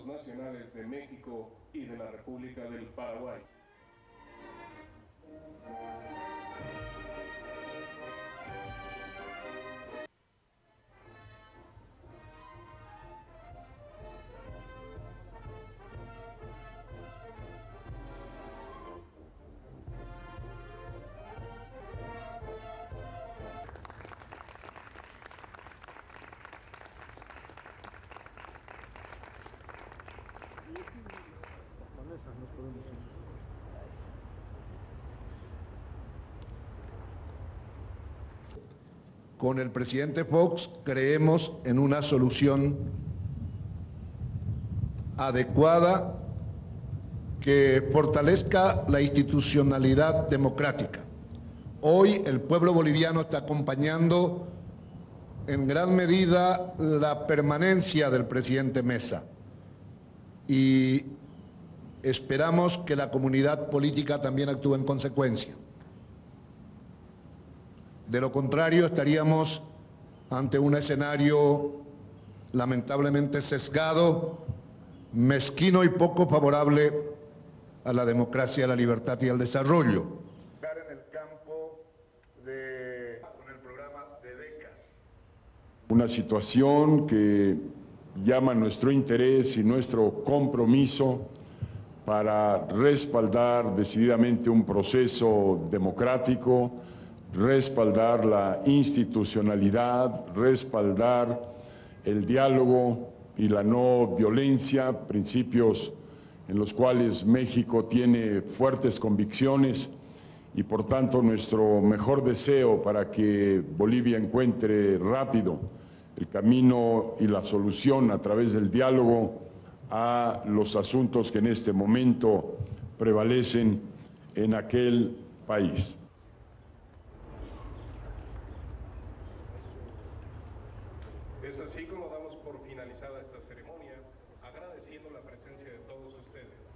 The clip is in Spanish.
nacionales de México y de la República del Paraguay. Con el presidente Fox creemos en una solución adecuada que fortalezca la institucionalidad democrática. Hoy el pueblo boliviano está acompañando en gran medida la permanencia del presidente Mesa y esperamos que la comunidad política también actúe en consecuencia. De lo contrario, estaríamos ante un escenario lamentablemente sesgado, mezquino y poco favorable a la democracia, a la libertad y al desarrollo. En el campo con el programa de becas. Una situación que llama nuestro interés y nuestro compromiso para respaldar decididamente un proceso democrático, respaldar la institucionalidad, respaldar el diálogo y la no violencia, principios en los cuales México tiene fuertes convicciones y por tanto nuestro mejor deseo para que Bolivia encuentre rápido el camino y la solución a través del diálogo a los asuntos que en este momento prevalecen en aquel país. Es así como damos por finalizada esta ceremonia, agradeciendo la presencia de todos ustedes.